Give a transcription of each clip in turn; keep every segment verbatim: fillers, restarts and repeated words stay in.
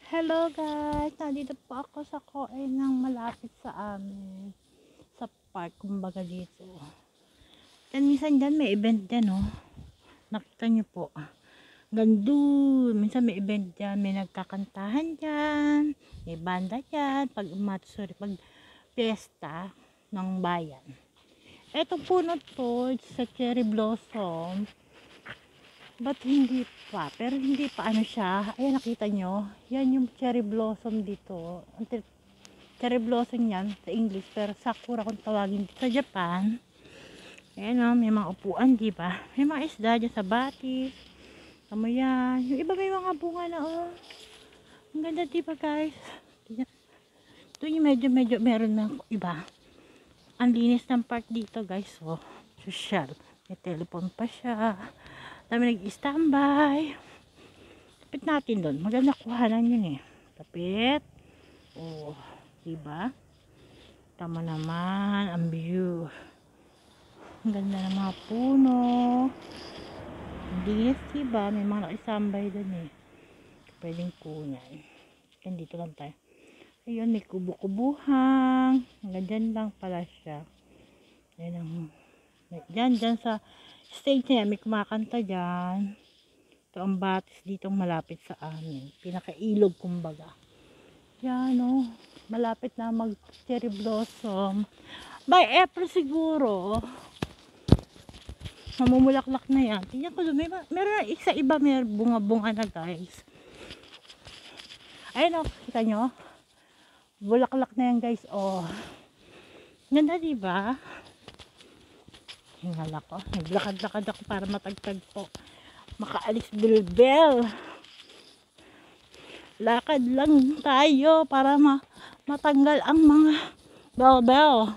Hello guys, nandito po ako sa Koay ng malapit sa amin sa park, kumbaga dito. Then minsan dyan may event dyan, oh. Nakita nyo po, gandun, minsan may event dyan, may nagkakantahan dyan, may banda dyan, pag umat, sorry, pag fiesta ng bayan. Etong puno to sa cherry blossom, but hindi pa, pero hindi pa ano siya. Ayan, nakita nyo, yan yung cherry blossom dito. Cherry blossom yan sa English, pero sakura kung tawagin dito sa Japan. Ayan o, may mga upuan, di ba? May mga isda dyan sa batis. Tama yan. Yung iba may mga bunga na, oh. Ang ganda, di ba guys? Ito yung medyo medyo meron na iba. Ang linis ng park dito guys, oh. Social. May telephone pa siya. Dami nag-standby. Tapit natin doon. Maganda kuhanan yun eh. Tapit. Oh, diba? Tama naman ang view. Ang ganda ng mga puno. Hindi, diba? May mga nag-standby doon eh. Pwedeng kunan. Yan, dito lang tayo. Ayun, may kubo-kubuhang. Hanggang dyan lang pala siya. Yan ang... Dyan, dyan sa... stage niya, may kumakanta dyan. Ito ang batis dito malapit sa amin. Pinakailog kumbaga. Yan o. Oh, malapit na mag cherry blossom. By April siguro. Mamumulaklak na yan. Tingnan ko doon. May, meron na isa iba may bunga-bunga na guys. Ayun o. Oh, kita nyo. Bulaklak na yan guys. Oh. Ganda diba? Hingal ako. Naglakad-lakad ako para matagtag po. Makaalis bilbel. Lakad lang tayo para ma matanggal ang mga bell-bell.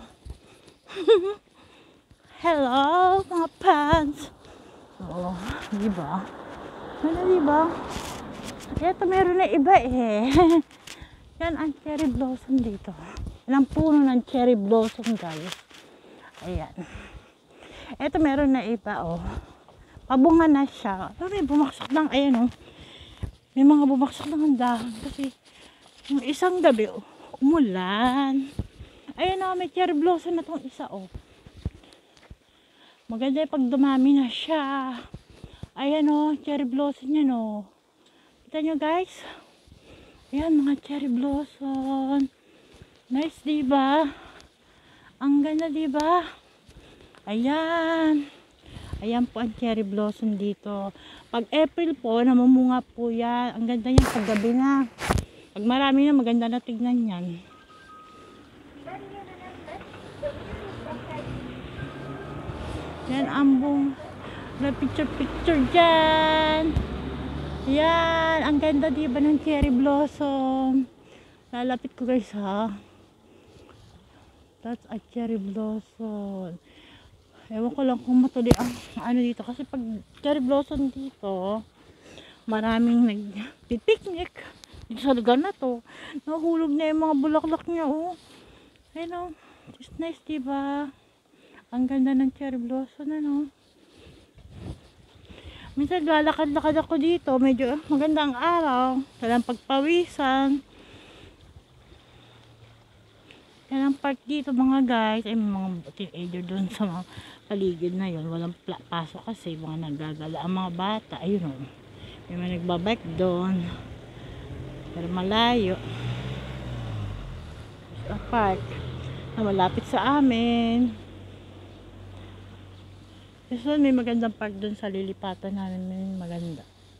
Hello mga fans. Oh, diba? Ano diba? Ito meron na iba eh. Yan ang cherry blossom dito. Yan ang puno ng cherry blossom guys. Ayan. Eto meron na iba oh. Pabunga na siya. Pero may bumaksak lang. Ayan oh. May mga bumaksak lang ang dahon. Kasi yung isang gabi oh, umulan. Ayan oh, may cherry blossom na tong isa oh. Maganda pag dumami na siya. Ayan oh, cherry blossom yan oh. Kita nyo guys. Ayan mga cherry blossom. Nice diba? Ang ganda diba? Ayan. Ayan po ang cherry blossom dito. Pag April po, namumunga po yan. Ang ganda niyan pag gabi na. Pag marami na, maganda na tignan yan. Yan ang buong picture-picture dyan. Yan. Ang ganda diba ng cherry blossom. Lalapit ko guys ha. That's a cherry blossom. Ewan ko lang kung matuli ang ano dito. Kasi pag cherry blossom dito, maraming nag-picnic dito sa lugar na to. Nahulog na yung mga bulaklak niya, oh. Ayun, oh. It's nice, diba? Ang ganda ng cherry blossom, ano. Minsan lalakad-lakad ako dito. Medyo maganda ang araw. Walang pagpawisan. Yan ang park dito mga guys. Ay, mga teenager doon sa mga paligid na yun. Walang pasok kasi mga nagagala ang mga bata. Ayun o. May mga nagbabike doon. Pero malayo. Sa park na malapit sa amin. Kasi may magandang park doon sa lilipatan namin. Maganda.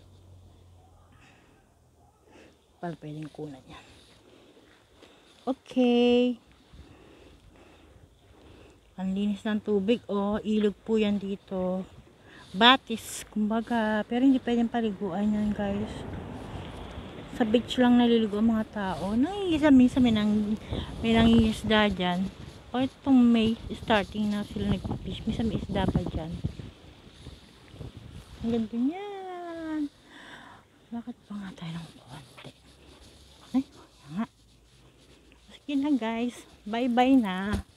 Para pwedeng kunan yan. Okay. Ang linis ng tubig, oh, ilog po yan dito. Batis, kumbaga. Pero hindi pwedeng paliguan yan, guys. Sa beach lang naliligo ang mga tao. Nangingisa-misa may, nang, may nangingisda dyan. O itong May, starting na sila nagpipish. Misa may isda pa dyan. Ang ganda yan. Bakit pa nga tayo ng konti? Ay, nga. Sige na, guys. Bye-bye na.